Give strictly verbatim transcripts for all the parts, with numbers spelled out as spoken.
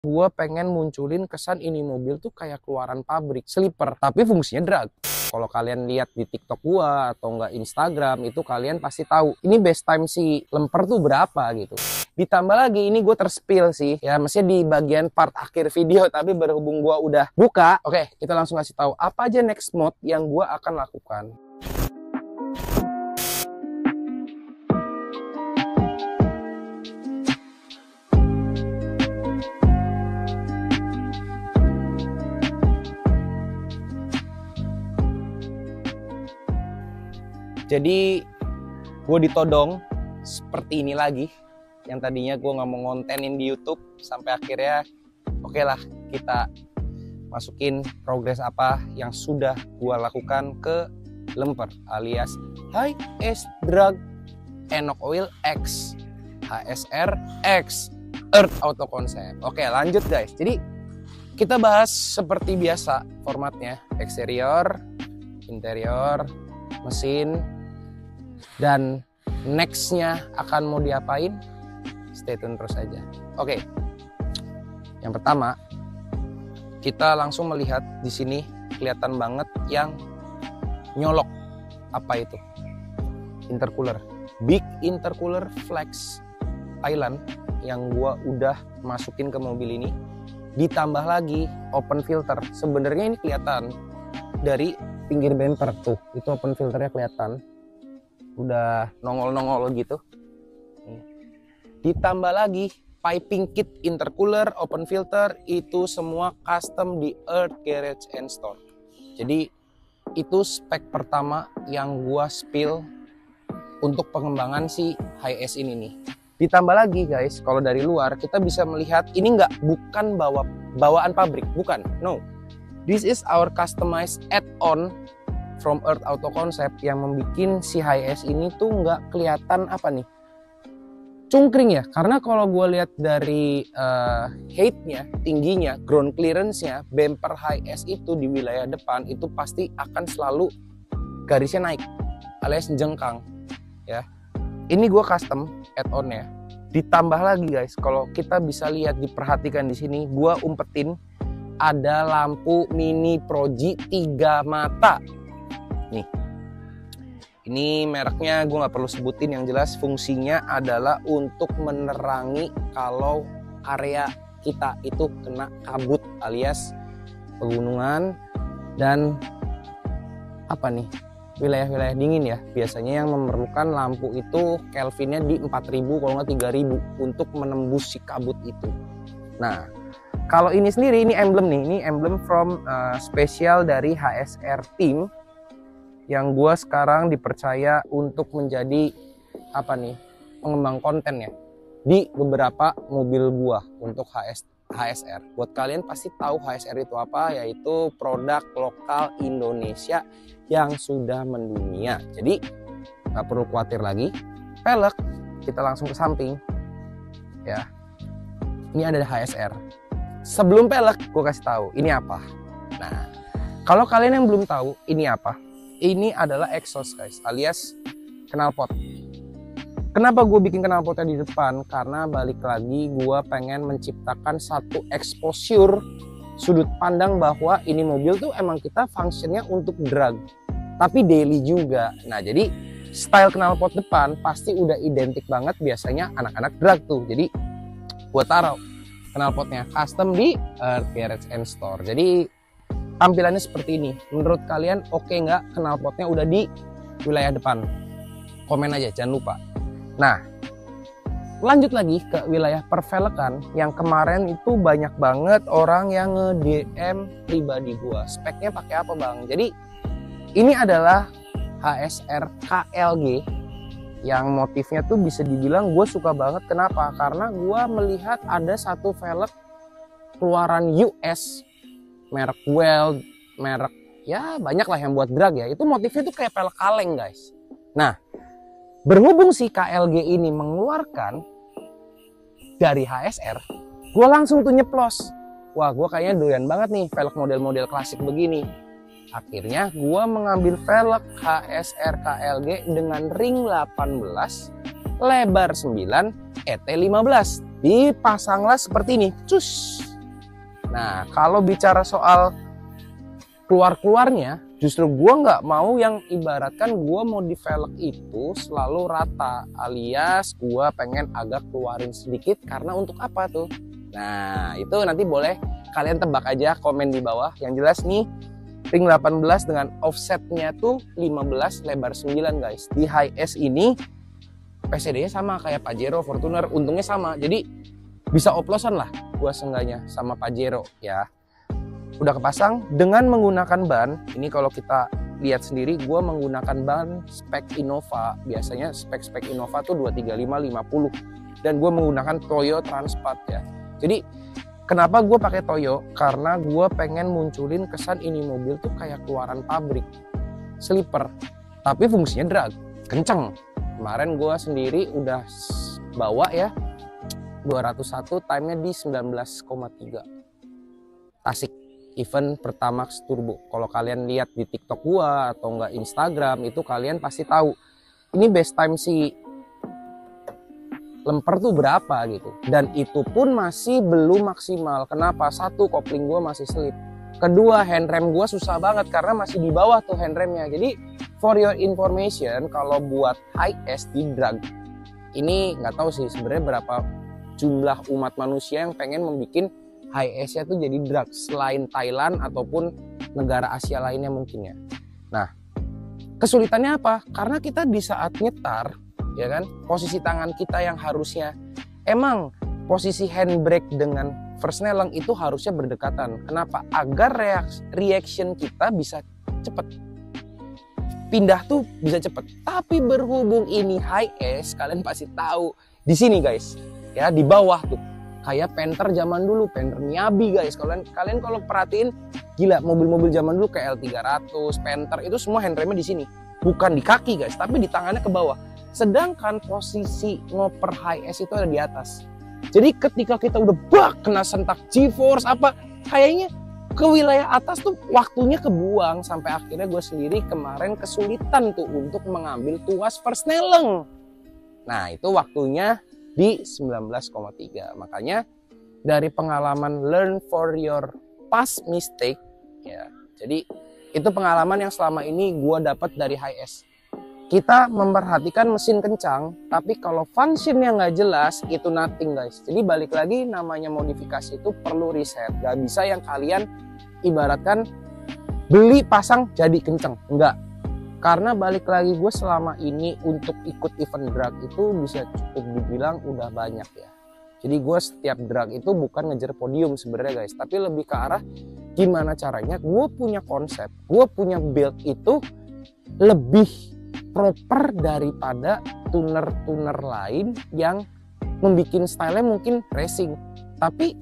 Gue pengen munculin kesan ini mobil tuh kayak keluaran pabrik, sleeper, tapi fungsinya drag. Kalau kalian lihat di TikTok gua atau enggak Instagram, itu kalian pasti tahu ini base time si lemper tuh berapa gitu. Ditambah lagi ini gue terspill sih, ya maksudnya di bagian part akhir video, tapi berhubung gua udah buka, oke kita langsung kasih tahu apa aja next mode yang gua akan lakukan. Jadi gue ditodong seperti ini lagi, yang tadinya gue nggak mau ngontenin di YouTube, sampai akhirnya oke okay lah kita masukin progres apa yang sudah gue lakukan ke lemper alias High S Drag Enok Oil X H S R X Earth Auto Concept. Oke lanjut guys, jadi kita bahas seperti biasa formatnya, eksterior, interior, mesin, dan nextnya akan mau diapain, stay tune terus aja. Oke, yang pertama kita langsung melihat di sini kelihatan banget yang nyolok. Apa itu? Intercooler, big intercooler flex Thailand yang gua udah masukin ke mobil ini, ditambah lagi open filter. Sebenarnya ini kelihatan dari pinggir bumper tuh, itu open filternya kelihatan udah nongol-nongol gitu. Ditambah lagi piping kit intercooler, open filter, itu semua custom di Earth Garage and Store. Jadi itu spek pertama yang gua spill untuk pengembangan si Hi-S ini nih. Ditambah lagi guys, kalau dari luar kita bisa melihat ini nggak bukan bawa bawaan pabrik, bukan, no. This is our customized add-on from Earth Auto Concept yang membuat si Hi-S ini tuh nggak kelihatan apa nih, cungkring ya. Karena kalau gue lihat dari uh, height-nya, tingginya, ground clearance-nya, bumper Hi-S itu di wilayah depan itu pasti akan selalu garisnya naik alias jengkang ya. Ini gue custom add-on-nya. Ditambah lagi guys, kalau kita bisa lihat, diperhatikan di sini, gue umpetin ada lampu mini proji tiga mata. Nih, ini mereknya gue nggak perlu sebutin, yang jelas fungsinya adalah untuk menerangi kalau area kita itu kena kabut alias pegunungan dan apa nih, wilayah-wilayah dingin ya. Biasanya yang memerlukan lampu itu Kelvinnya di empat ribu kalau nggak tiga ribu untuk menembus si kabut itu. Nah, kalau ini sendiri, ini emblem nih, ini emblem from uh, spesial dari H S R Team yang gue sekarang dipercaya untuk menjadi apa nih, pengembang konten ya di beberapa mobil gue untuk H S, H S R. Buat kalian pasti tahu H S R itu apa, yaitu produk lokal Indonesia yang sudah mendunia. Jadi nggak perlu khawatir lagi. Pelek kita langsung ke samping ya. Ini ada H S R. Sebelum pelek gue kasih tahu ini apa. Nah, kalau kalian yang belum tahu ini apa, ini adalah exhaust guys, alias knalpot. Kenapa gue bikin knalpotnya di depan? Karena balik lagi gue pengen menciptakan satu exposure sudut pandang bahwa ini mobil tuh emang kita functionnya untuk drag, tapi daily juga. Nah jadi style knalpot depan pasti udah identik banget biasanya anak-anak drag tuh. Jadi gue taruh knalpotnya custom di Earth Garage and Store. Jadi tampilannya seperti ini. Menurut kalian oke okay nggak knalpotnya udah di wilayah depan? Komen aja, jangan lupa. Nah, lanjut lagi ke wilayah pervelekan yang kemarin itu banyak banget orang yang nge-D M pribadi gua. Speknya pakai apa bang? Jadi ini adalah H S R K L G yang motifnya tuh bisa dibilang gue suka banget. Kenapa? Karena gue melihat ada satu velg keluaran U S, merek Weld, merek ya banyak lah yang buat drag ya, itu motifnya tuh kayak pelek kaleng guys. Nah, berhubung si K L G ini mengeluarkan dari H S R, gue langsung tuh nyeplos. Wah, gue kayaknya doyan banget nih velg model-model klasik begini. Akhirnya gue mengambil velg H S R K L G dengan ring delapan belas, lebar sembilan, E T lima belas. Dipasanglah seperti ini, cus. Nah, kalau bicara soal keluar-keluarnya, justru gue nggak mau yang ibaratkan gue mau di velg itu selalu rata, alias gue pengen agak keluarin sedikit karena untuk apa tuh? Nah, itu nanti boleh kalian tebak aja komen di bawah. Yang jelas nih, ring delapan belas dengan offsetnya tuh lima belas lebar sembilan guys. Di Hi S ini P C D-nya sama kayak Pajero, Fortuner, untungnya sama. Jadi bisa oplosan lah gua seenggaknya sama Pajero ya. Udah kepasang dengan menggunakan ban. Ini kalau kita lihat sendiri, gua menggunakan ban spek Innova. Biasanya spek-spek Innova tuh dua tiga lima lima puluh dan gua menggunakan Toyo Transpat ya. Jadi kenapa gue pakai Toyo? Karena gue pengen munculin kesan ini mobil tuh kayak keluaran pabrik, sleeper, tapi fungsinya drag, kenceng. Kemarin gue sendiri udah bawa ya dua ratus satu, time-nya di sembilan belas koma tiga. Asik, event Pertamax Turbo. Kalau kalian lihat di TikTok gue atau enggak Instagram, itu kalian pasti tahu. Ini best time si lemper tuh berapa gitu, dan itu pun masih belum maksimal. Kenapa? Satu, kopling gue masih slip. Kedua, handrem gue susah banget karena masih di bawah tuh handremnya. Jadi for your information, kalau buat Hi S di drag ini nggak tahu sih sebenarnya berapa jumlah umat manusia yang pengen membuat Hi S-nya tuh jadi drag selain Thailand ataupun negara Asia lainnya mungkin ya. Nah, kesulitannya apa? Karena kita di saat nyetar, ya kan, posisi tangan kita yang harusnya emang posisi handbrake dengan Versnelling itu harusnya berdekatan. Kenapa? Agar reaction kita bisa cepet, pindah tuh bisa cepet. Tapi berhubung ini Hi S, kalian pasti tahu di sini guys ya, di bawah tuh kayak Panther zaman dulu, Panther Miyabi guys. Kalian kalian kalau perhatiin, gila, mobil-mobil zaman dulu kayak L tiga ratus, Panther itu semua handremnya di sini, bukan di kaki guys, tapi di tangannya ke bawah. Sedangkan posisi ngoper Hi S itu ada di atas. Jadi ketika kita udah bak kena sentak G-force apa, kayaknya ke wilayah atas tuh waktunya kebuang. Sampai akhirnya gue sendiri kemarin kesulitan tuh untuk mengambil tuas Versnelling. Nah itu waktunya di sembilan belas koma tiga. Makanya dari pengalaman learn for your past mistake ya. Jadi itu pengalaman yang selama ini gue dapat dari Hi S. Kita memperhatikan mesin kencang, tapi kalau functionnya nggak jelas, itu nothing guys. Jadi balik lagi, namanya modifikasi itu perlu riset. Gak bisa yang kalian ibaratkan beli pasang jadi kenceng, enggak. Karena balik lagi, gue selama ini untuk ikut event drag itu bisa cukup dibilang udah banyak ya. Jadi gue setiap drag itu bukan ngejar podium sebenarnya guys, tapi lebih ke arah gimana caranya gue punya konsep, gue punya build itu lebih proper daripada tuner-tuner lain yang membuat style-nya mungkin racing, tapi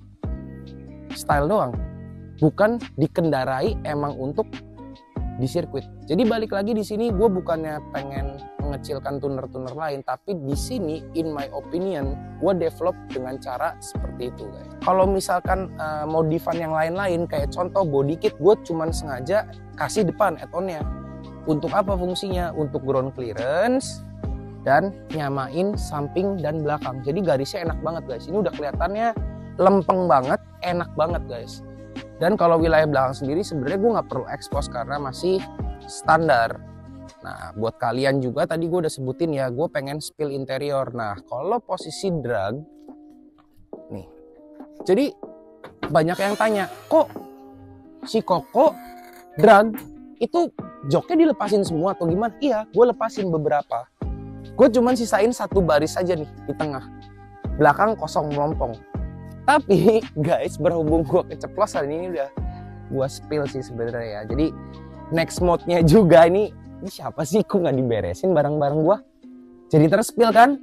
style doang, bukan dikendarai emang untuk di sirkuit. Jadi balik lagi di sini gue bukannya pengen mengecilkan tuner-tuner lain, tapi di sini in my opinion gue develop dengan cara seperti itu guys. Kalau misalkan uh, modifan yang lain-lain kayak contoh body kit, gue cuman sengaja kasih depan add-onnya. Untuk apa fungsinya? Untuk ground clearance dan nyamain samping dan belakang. Jadi garisnya enak banget guys. Ini udah kelihatannya lempeng banget, enak banget guys. Dan kalau wilayah belakang sendiri sebenarnya gue nggak perlu expose karena masih standar. Nah buat kalian juga tadi gue udah sebutin ya, gue pengen spill interior. Nah kalau posisi drag nih, jadi banyak yang tanya, kok si Koko drag itu joknya dilepasin semua atau gimana? Iya, gue lepasin beberapa. Gue cuman sisain satu baris aja nih di tengah. Belakang kosong melompong. Tapi guys, berhubung gue keceplosan, ini udah gue spill sih sebenarnya ya. Jadi next mode-nya juga ini, ini siapa sih kok nggak diberesin barang-barang gue? Jadi terspill kan?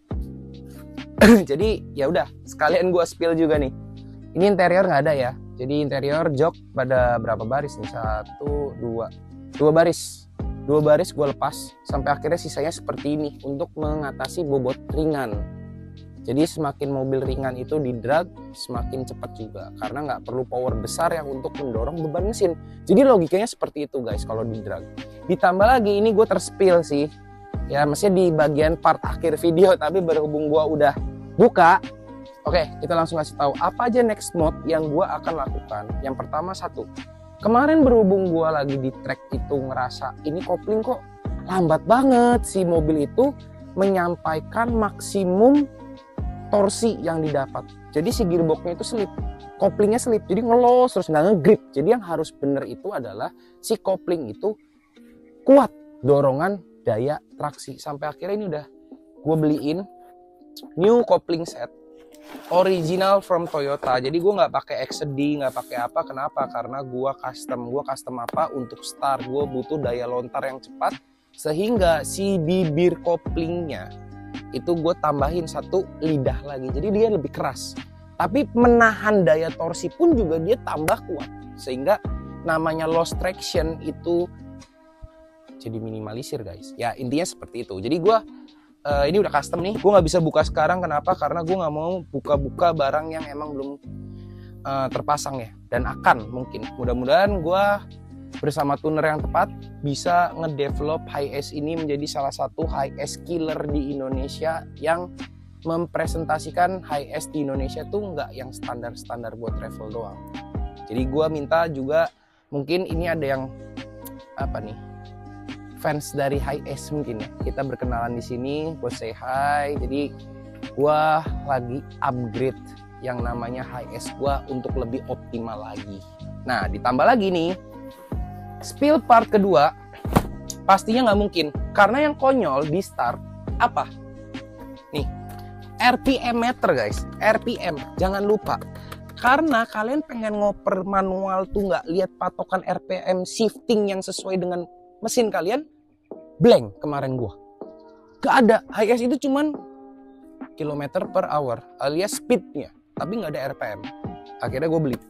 Jadi ya udah, sekalian gue spill juga nih. Ini interior nggak ada ya. Jadi interior jok pada berapa baris nih? Satu, dua, dua baris. Dua baris gue lepas sampai akhirnya sisanya seperti ini untuk mengatasi bobot ringan. Jadi semakin mobil ringan itu di drag semakin cepat juga karena nggak perlu power besar yang untuk mendorong beban mesin. Jadi logikanya seperti itu guys kalau di drag. Ditambah lagi ini gue terspill sih. Ya mestinya di bagian part akhir video, tapi berhubung gue udah buka, Oke, kita langsung kasih tahu apa aja next mode yang gue akan lakukan. Yang pertama satu, kemarin berhubung gue lagi di track itu ngerasa ini kopling kok lambat banget si mobil itu menyampaikan maksimum torsi yang didapat. Jadi si gearboxnya itu slip, koplingnya slip, jadi ngelos terus nggak ngegrip. Jadi yang harus bener itu adalah si kopling itu kuat dorongan daya traksi. Sampai akhirnya ini udah gue beliin new kopling set original from Toyota. Jadi gue nggak pakai X D, nggak pakai apa. Kenapa? Karena gue custom. Gue custom apa? Untuk start gue butuh daya lontar yang cepat, sehingga si bibir koplingnya itu gue tambahin satu lidah lagi. Jadi dia lebih keras. Tapi menahan daya torsi pun juga dia tambah kuat, sehingga namanya lost traction itu jadi minimalisir guys. Ya intinya seperti itu. Jadi gue Uh, ini udah custom nih, gue nggak bisa buka sekarang. Kenapa? Karena gue nggak mau buka-buka barang yang emang belum uh, terpasang ya. Dan akan mungkin, mudah-mudahan gue bersama tuner yang tepat bisa ngedevelop Hi-Ace ini menjadi salah satu Hi-Ace killer di Indonesia, yang mempresentasikan Hi-Ace di Indonesia tuh nggak yang standar-standar buat travel doang. Jadi gue minta juga, mungkin ini ada yang apa nih, fans dari Hi-Ace mungkin ya, kita berkenalan di sini, gue say hi. Jadi gue lagi upgrade yang namanya Hi-Ace gue untuk lebih optimal lagi. Nah ditambah lagi nih, spill part kedua pastinya nggak mungkin, karena yang konyol di start apa nih, R P M meter guys, R P M jangan lupa. Karena kalian pengen ngoper manual tuh nggak lihat patokan R P M shifting yang sesuai dengan mesin kalian, blank kemarin gua. Gak ada. Hi-Ace itu cuman kilometer per hour alias speednya, tapi nggak ada R P M. Akhirnya gue beli.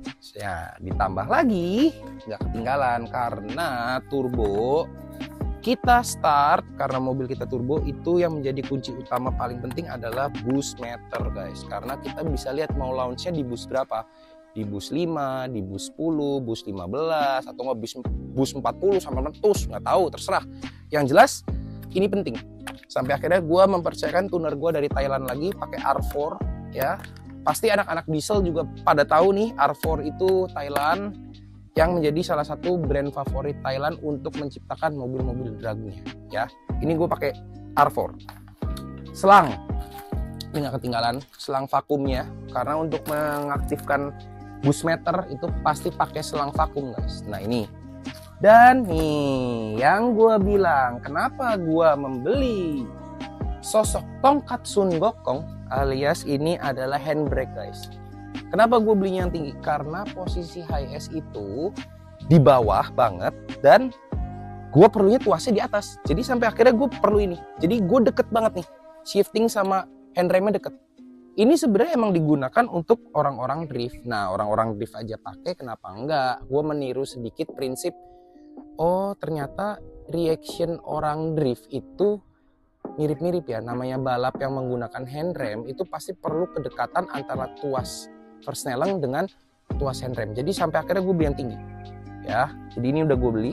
Ya ditambah lagi nggak ketinggalan, karena turbo kita start, karena mobil kita turbo itu yang menjadi kunci utama paling penting adalah boost meter guys. Karena kita bisa lihat mau launchnya di boost berapa, di boost lima, di boost sepuluh, boost lima belas, atau nggak boost, boost empat puluh sampai meletus, nggak tahu, terserah. Yang jelas ini penting. Sampai akhirnya gue mempercayakan tuner gue dari Thailand lagi pakai R empat ya. Pasti anak-anak diesel juga pada tahu nih, R empat itu Thailand yang menjadi salah satu brand favorit Thailand untuk menciptakan mobil-mobil dragnya ya. Ini gue pakai R empat. Selang ini nggak ketinggalan, selang vakumnya, karena untuk mengaktifkan boost meter itu pasti pakai selang vakum guys. Nah ini, dan nih yang gue bilang kenapa gue membeli sosok tongkat Sun Gokong, alias ini adalah handbrake guys. Kenapa gue belinya yang tinggi? Karena posisi Hi-Ace itu di bawah banget dan gue perlunya tuasnya di atas. Jadi sampai akhirnya gue perlu ini. Jadi gue deket banget nih, shifting sama handremnya deket. Ini sebenarnya emang digunakan untuk orang-orang drift. Nah orang-orang drift aja pakai, kenapa enggak? Gue meniru sedikit prinsip. Oh ternyata reaction orang drift itu mirip-mirip ya. Namanya balap yang menggunakan handrem itu pasti perlu kedekatan antara tuas persneleng dengan tuas handrem. Jadi sampai akhirnya gue beli yang tinggi ya. Jadi ini udah gue beli.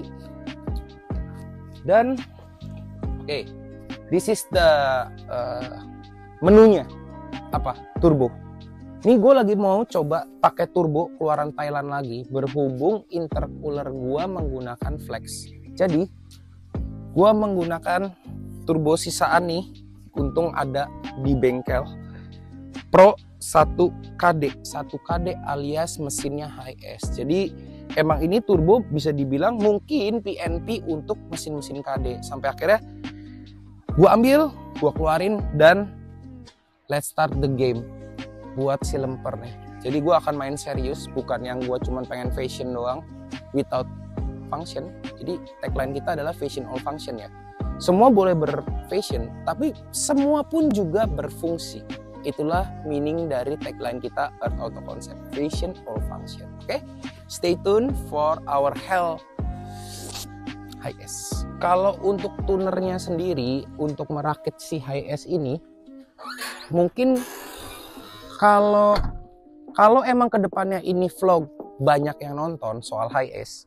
Dan oke, okay, this is the uh, menunya apa, turbo. Ini gue lagi mau coba pakai turbo keluaran Thailand lagi, berhubung intercooler gue menggunakan flex. Jadi gue menggunakan turbo sisaan nih, untung ada di bengkel Pro satu K D, satu K D alias mesinnya Hi-Ace. Jadi emang ini turbo bisa dibilang mungkin P N P untuk mesin-mesin K D. Sampai akhirnya gue ambil, gue keluarin, dan let's start the game buat si lemper nih. Jadi gue akan main serius, bukan yang gue cuman pengen fashion doang without function. Jadi tagline kita adalah fashion all function ya. Semua boleh berfashion, tapi semua pun juga berfungsi. Itulah meaning dari tagline kita Earth Auto Concept, fashion all function. Oke, okay? Stay tuned for our hell Hi-Ace. Kalau untuk tunernya sendiri, untuk merakit si Hi-Ace ini, mungkin kalau kalau emang kedepannya ini vlog banyak yang nonton soal Hi-Ace,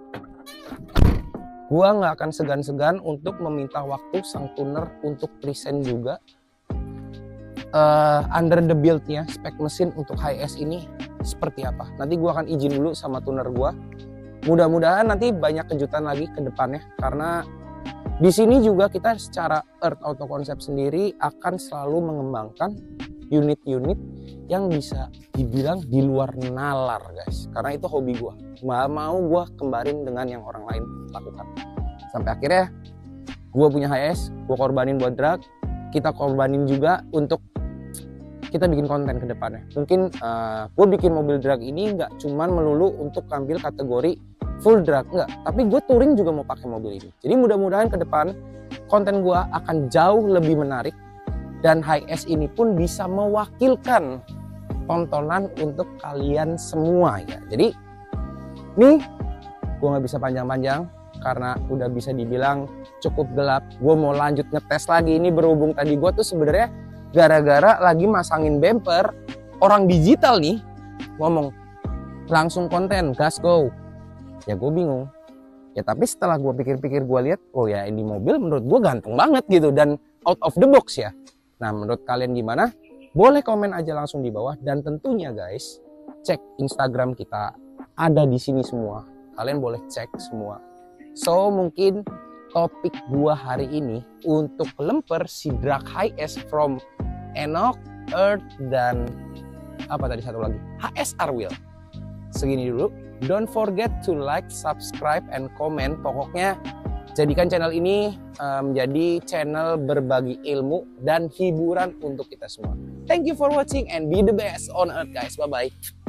gua nggak akan segan-segan untuk meminta waktu sang tuner untuk present juga uh, under the build-nya, spek mesin untuk Hi-S ini seperti apa. Nanti gue akan izin dulu sama tuner gue. Mudah-mudahan nanti banyak kejutan lagi ke depannya, karena di sini juga kita secara Earth Auto Concept sendiri akan selalu mengembangkan unit-unit yang bisa dibilang di luar nalar guys, karena itu hobi gue. Nggak mau gue kembarin dengan yang orang lain lakukan. Sampai akhirnya gue punya Hi-S, gue korbanin buat drag, kita korbanin juga untuk kita bikin konten ke depannya. Mungkin uh, gue bikin mobil drag ini nggak cuman melulu untuk ambil kategori full drag, enggak, tapi gue touring juga mau pakai mobil ini. Jadi mudah-mudahan ke depan konten gue akan jauh lebih menarik, dan Hi-S ini pun bisa mewakilkan tontonan untuk kalian semua ya. Jadi nih gue nggak bisa panjang-panjang karena udah bisa dibilang cukup gelap. Gue mau lanjut ngetes lagi. Ini berhubung tadi gue tuh sebenarnya gara-gara lagi masangin bumper, orang digital nih ngomong langsung konten gas go. Ya gue bingung. Ya tapi setelah gue pikir-pikir, gue lihat, oh ya ini mobil menurut gue ganteng banget gitu dan out of the box ya. Nah menurut kalian gimana? Boleh komen aja langsung di bawah, dan tentunya guys cek Instagram kita ada di sini semua. Kalian boleh cek semua. So mungkin topik gua hari ini untuk lemper si drag Hi-S from Enoch, Earth, dan apa tadi satu lagi H S R Wheel. Segini dulu. Don't forget to like, subscribe, and comment. Pokoknya jadikan channel ini menjadi um, channel berbagi ilmu dan hiburan untuk kita semua. Thank you for watching and be the best on Earth guys. Bye bye.